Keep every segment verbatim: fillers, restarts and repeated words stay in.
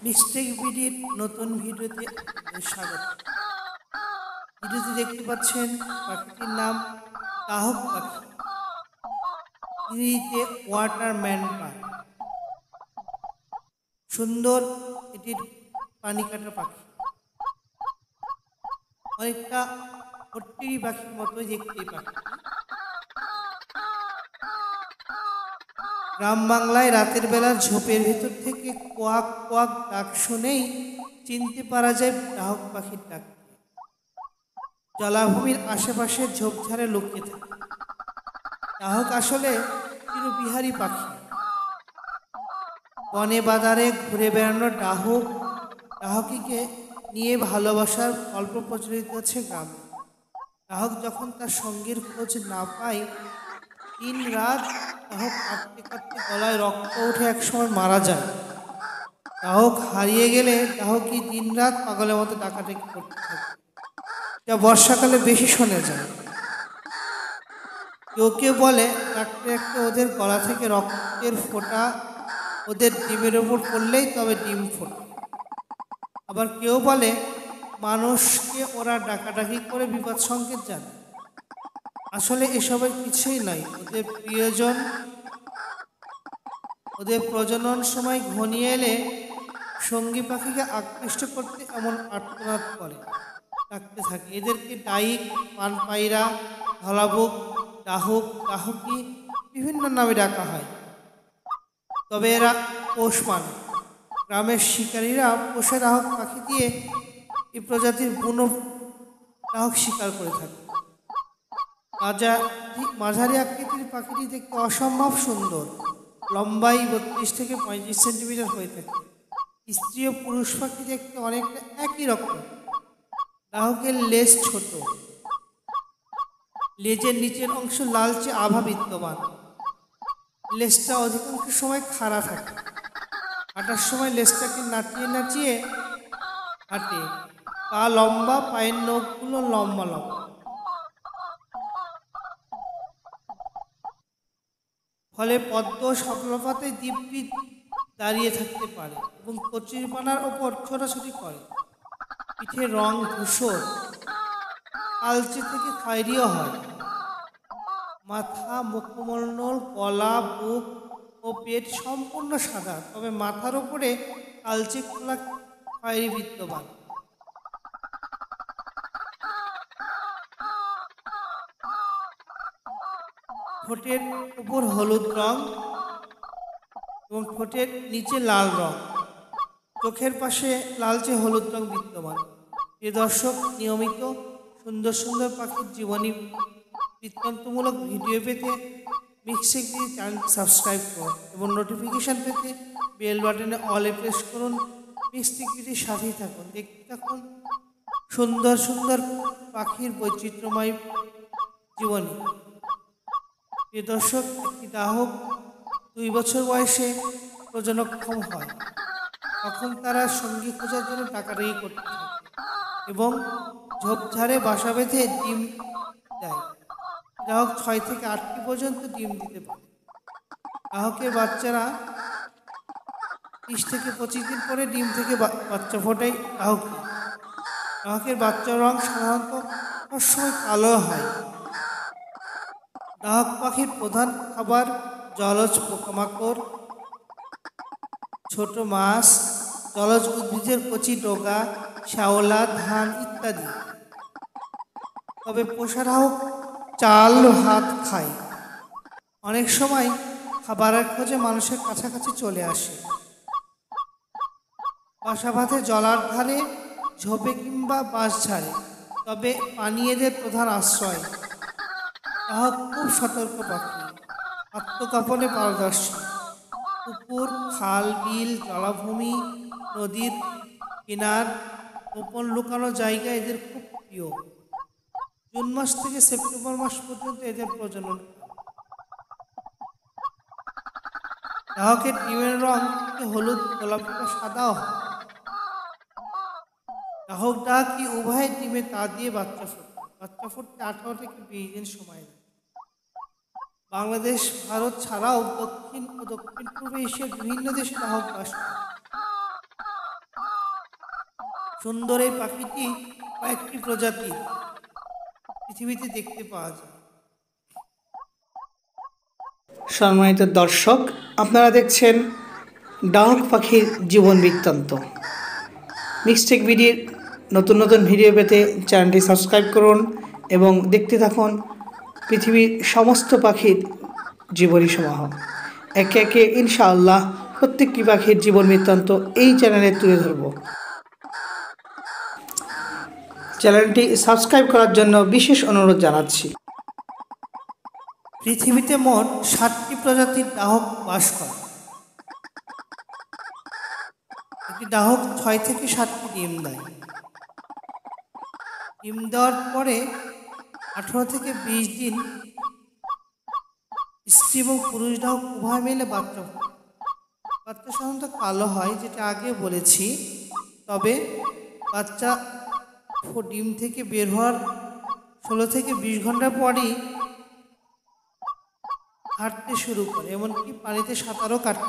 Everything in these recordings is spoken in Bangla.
মিস্টেক বিডির নতুন ভিডিওতে আপনাদের স্বাগত। ভিডিওতে দেখতে পাচ্ছেন পাখিটির নাম কাহক পাখি, ইংরেজিতে ওয়াটারম্যান বার্ড। সুন্দর এটির পানি কাটা পাখি, অনেকটা হট্টিরি পাখির মতো দেখতে পাখি। গ্রাম বাংলায় রাতের বেলা ঝোপের ভেতর থেকে কোয়াক কোয়াক ডাক শুনেই চিনতে পারা যায় কাহক পাখির ডাক। জলাভূমির আশেপাশে ঝোপঝাড়ে লুকিয়ে থাকে। কাহক আসলে চিরবিহারী পাখি। বনে বাজারে ঘুরে বেড়ানো ডাহক ডাহকিকে নিয়ে ভালোবাসার গল্প প্রচলিত আছে গ্রামে। ডাহক যখন তার সঙ্গীর খোঁজ না পায়, দিন রাত ডাহক কাঁদতে কাঁদতে গলায় রক্ত উঠে একসময় মারা যায়। ডাহক হারিয়ে গেলে ডাহকই দিন রাত পাগলের মতো ডাকাডাকি করতে থাকে, যা বর্ষাকালে বেশি শোনা যায়। কেউ কেউ বলে ডাকতে ডাকতে ওদের গলা থেকে রক্তের ফোঁটা ওদের ডিমের ওপর পড়লেই তবে ডিম ফোটে। আবার কেউ বলে মানুষকে ওরা ডাকাডাকি করে বিপদ সংকেত জানে। আসলে এসবের কিছুই নয়। ওদের প্রিয়জন ওদের প্রজনন সময় ঘনিয়ে এলে সঙ্গী পাখিকে আকৃষ্ট করতে এমন আর্তনাদ করে, ডাকতে থাকে। এদেরকে ডাইক, পানপায়রা, ধলাবুক, ডাহুক, ডাহুকি বিভিন্ন নামে ডাকা হয়। তবে এরা পোষ মানে। গ্রামের শিকারীরা পোষা ডাহক পাখি দিয়ে এই প্রজাতির বুনো ডাহক শিকার করে থাকে। মাঝারি আকৃতির পাখিটি দেখতে অসম্ভব সুন্দর। লম্বাই বত্রিশ থেকে পঁয়ত্রিশ সেন্টিমিটার হয়ে থাকে। স্ত্রী ও পুরুষ পাখি দেখতে অনেকটা একই রকম। ডাহকের লেজ ছোট, লেজের নিচের অংশ লালচে আভা বিদ্যমান। লেজটা অধিকাংশ সময় খাড়া থাকে। হাঁটার সময় লেজটাকে নাচিয়ে নাচিয়ে হাঁটে। পা লম্বা, পায়ের নখগুলো লম্বা লম্বা। ফলে পদ্ম সফলপাতে দিব্যি দাঁড়িয়ে থাকতে পারে এবং কচুরিপানার ওপর ছোটাছুটি করে। পিঠে রং ধূসর, কালচে থেকে খয়েরিও হয়। মাথা, মুখমণ্ডল, গলা, বুক ও পেট সম্পূর্ণ সাদা, তবে মাথার ওপরে কালচে খোলা খয়েরি বিদ্যমান। ঠোঁটের উপর হলুদ রং এবং ঠোঁটের নিচে লাল রং। চোখের পাশে লালচে হলুদ রং বিদ্যমান। প্রিয় দর্শক, নিয়মিত সুন্দর সুন্দর পাখির জীবনী বৃত্তান্তমূলক ভিডিও পেতে মিক্সিং দিয়ে চ্যানেলটি সাবস্ক্রাইব করুন এবং নোটিফিকেশান পেতে বেল বাটনে অলে প্রেস করুন। মিক্সিংটির সাথেই থাকুন, দেখতে থাকুন সুন্দর সুন্দর পাখির বৈচিত্র্যময় জীবনী। প্রিয় দর্শক, একটি ডাহক দুই বছর বয়সে প্রজনক্ষম হয়। তখন তারা সঙ্গী খোঁজার জন্য ডাকাডাকি করতে থাকে এবং ঝোপঝাড়ে বাসা বেঁধে ডিম দেয়। ডাহক ছয় থেকে আটটি পর্যন্ত ডিম দিতে পারে। ডাহকের বাচ্চারা বিশ থেকে পঁচিশ দিন পরে ডিম থেকে বাচ্চা ফোটায় ডাহক। ডাহকের বাচ্চার রং সাধারণত সবসময় কালো হয়। ডাহক পাখির প্রধান খাবার জলজ পোকামাকড়, ছোট মাছ, জলজ উদ্ভিদের কচি ডগা, শ্যাওলা, ধান ইত্যাদি। তবে পোষা ডাহক চাল ভাত খায়। অনেক সময় খাবারের খোঁজে মানুষের কাছাকাছি চলে আসে। বাসা বাঁধে জলার ধারে, ঝোপে কিংবা বাঁশঝাড়ে, তবে পানি এদের প্রধান আশ্রয়। ডাহক খুব সতর্ক পাখি, আত্মগোপনে পারদর্শী। পুকুর, খাল, বিল, জলাভূমি, নদীর কিনার, গোপন লুকানো জায়গা এদের খুব প্রিয়। জুন মাস থেকে সেপ্টেম্বর মাস পর্যন্ত এদের প্রজনন। ডাহকের ডিমের রং হলুদ, গোলাপি বা সাদাও হয়। ডাহক ডাহকি উভয় ডিমে তা দিয়ে বাচ্চা ফোটে। বাচ্চা ফুটতে আঠারো থেকে বিশ দিন সময় লাগে। বাংলাদেশ, ভারত ছাড়াও দক্ষিণ ও দক্ষিণ পূর্ব এশিয়ার বিভিন্ন দেশে ডাহক বাস করে। সুন্দর এই পাখিটি কয়েকটি প্রজাতি পৃথিবীতে দেখতে পাওয়া যায়। সম্মানিত দর্শক, আপনারা দেখছেন ডাহক পাখির জীবন বৃত্তান্ত। মিক্সটেক ভিডিওর নতুন নতুন ভিডিও পেতে চ্যানেলটি সাবস্ক্রাইব করুন এবং দেখতে থাকুন পৃথিবীর সমস্ত পাখির জীবনী সমাহ। একে একে ইনশাআল্লাহ প্রত্যেকটি পাখির জীবন বৃত্তান্ত এই চ্যানেলে তুলে ধরব। চ্যানেলটি সাবস্ক্রাইব করার জন্য বিশেষ অনুরোধ জানাচ্ছি। পৃথিবীতে মোট ষাটটি প্রজাতির ডাহক বাস করে। একটি ডাহক ছয় থেকে সাতটি ডিম দেয়। ডিম দেওয়ার পরে আঠারো থেকে বিশ দিন স্ত্রী এবং পুরুষ ডাহক উভয় মিলে বাচ্চা বাচ্চা সাধারণত কালো হয়, যেটা আগে বলেছি। তবে বাচ্চা ডিম থেকে বের হওয়ার ষোলো থেকে বিশ ঘন্টা পরই হাঁটতে শুরু করে, এমনকি পানিতে সাঁতারও কাটতে।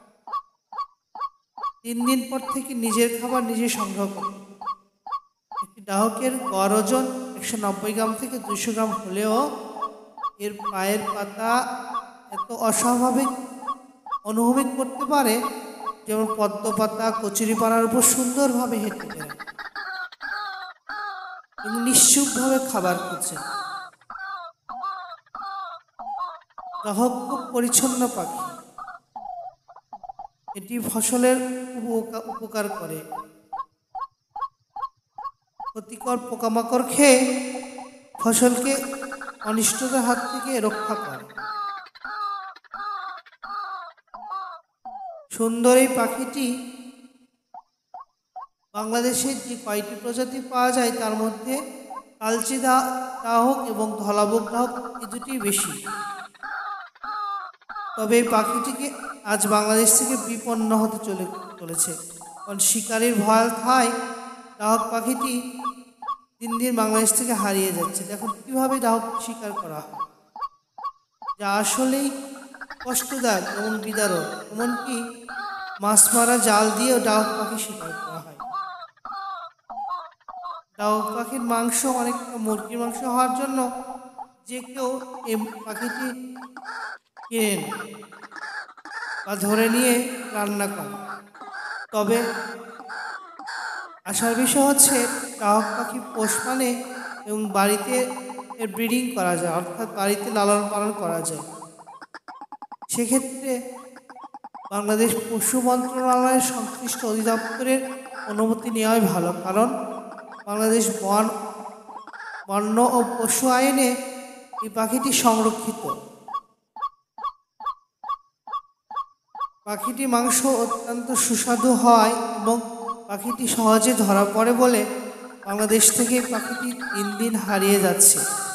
তিন দিন পর থেকে নিজের খাবার নিজে সংগ্রহ করে। একটি ডাহকের গড় ওজন একশো নব্বই গ্রাম থেকে দুশো গ্রাম হলেও এর পায়ের পাতা এত অস্বাভাবিক অনুভূতি করতে পারে, যেমন পদ্ম পাতা কচুরিপানার উপর সুন্দরভাবে হেঁটে বেড়ায় এবং নিশ্চুপভাবে খাবার খুঁজছে। ডাহক খুব পরিচ্ছন্ন পাখি। এটি ফসলের উপকার করে, ক্ষতিকর পোকামাকড় খেয়ে ফসলকে অনিষ্টতার হাত থেকে রক্ষা করে। সুন্দর এই পাখিটি বাংলাদেশে যে কয়টি প্রজাতি পাওয়া যায় তার মধ্যে কালচে ডাহক এবং ধলাবক ডাহক এই দুটি বেশি। তবে এই পাখিটিকে আজ বাংলাদেশ থেকে বিপন্ন হতে চলে চলেছে কারণ শিকারির ভয় থায় ডাহক পাখিটি দিন দিন বাংলাদেশ থেকে হারিয়ে যাচ্ছে। দেখুন কীভাবে ডাহক শিকার করা হয়, যা আসলেই কষ্টদায়ক এবং বিদারক। এমনকি মাছ মারা জাল দিয়েও ডাহক পাখি শিকার করা হয়। ডাহক পাখির মাংস অনেকটা মুরগির মাংস হওয়ার জন্য যে কেউ এই পাখিটি কিনে বা ধরে নিয়ে রান্না করে। তবে আসার বিষয় হচ্ছে ডাহক পাখি পোষ মানে এবং বাড়িতে এর ব্রিডিং করা যায়, অর্থাৎ বাড়িতে লালন পালন করা যায়। সেক্ষেত্রে বাংলাদেশ পশু মন্ত্রণালয়ের সংশ্লিষ্ট অধিদপ্তরের অনুমতি নেওয়াই ভালো, কারণ বাংলাদেশ বন বন্য ও পশু আইনে এই পাখিটি সংরক্ষিত। পাখিটি মাংস অত্যন্ত সুস্বাদু হয় এবং পাখিটি সহজে ধরা পড়ে বলে বাংলাদেশ থেকে পাখিটি দিন দিন হারিয়ে যাচ্ছে।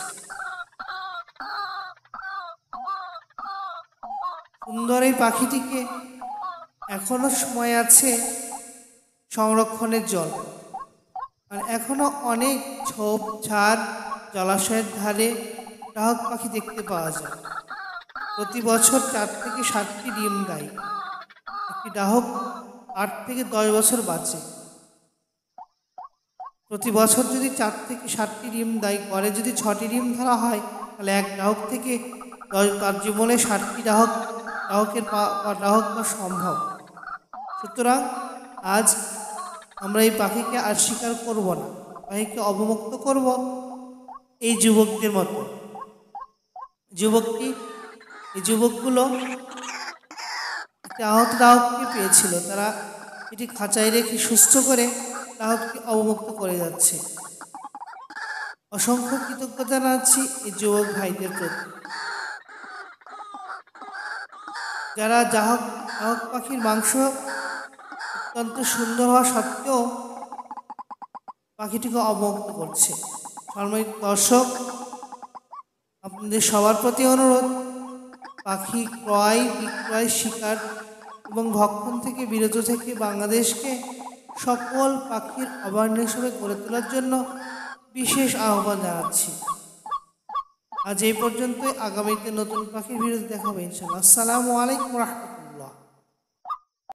সুন্দর এই পাখিটিকে এখনো সময় আছে সংরক্ষণের জল, আর এখনো অনেক ঝোপ ঝাড় জলাশয়ের ধারে ডাহক পাখি দেখতে পাওয়া যায়। প্রতি বছর চার থেকে সাতটি ডিম দেয়। একটি ডাহক আট থেকে দশ বছর বাঁচে। প্রতি বছর যদি চার থেকে সাতটি ডিম দেয়, গড়ে যদি ছটি ডিম ধরা হয়, তাহলে এক ডাহক থেকে দশ তার জীবনে ষাটটি ডাহক ডাহকের পা বা ডাহক পাওয়া সম্ভব। সুতরাং আজ আমরা এই পাখিকে আর শিকার করব না, পাখিকে অবমুক্ত করব এই যুবকদের মতো। যুবকটি এই যুবকগুলো একটি আহত ডাহককে পেয়েছিল, তারা এটি খাঁচায় রেখে সুস্থ করে ডাহককে অবমুক্ত করে যাচ্ছে। অসংখ্য কৃতজ্ঞতা জানাচ্ছি এই যুবক ভাইদের প্রতি, যারা ডাহক ডাহক পাখির মাংস অত্যন্ত সুন্দর হওয়া সত্ত্বেও পাখিটিকে অবমুক্ত করছে। সম্মানিত দর্শক, আপনাদের সবার প্রতি অনুরোধ, পাখি ক্রয় বিক্রয় শিকার এবং ভক্ষণ থেকে বিরত থেকে বাংলাদেশকে সকল পাখির অভয়ারণ্য হিসেবে গড়ে তোলার জন্য বিশেষ আহ্বান জানাচ্ছি। আজ এই পর্যন্তই। আগামীতে নতুন পাখির ভিডিও দেখাবো ইনশাআল্লাহ। আসসালামু আলাইকুম ওয়া রাহমাতুল্লাহ।